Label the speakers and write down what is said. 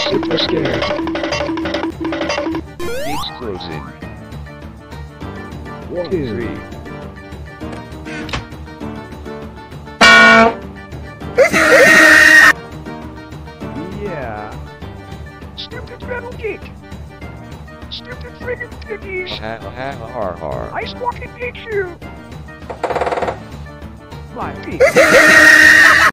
Speaker 1: super scared.
Speaker 2: Gates closing.
Speaker 1: 1,
Speaker 2: 2,
Speaker 1: 3.
Speaker 2: 3. Yeah.
Speaker 3: Stupid metal geek! Stupid friggin' piggies!
Speaker 2: Ha ha ha har har.
Speaker 3: I fucking hate you! My feet!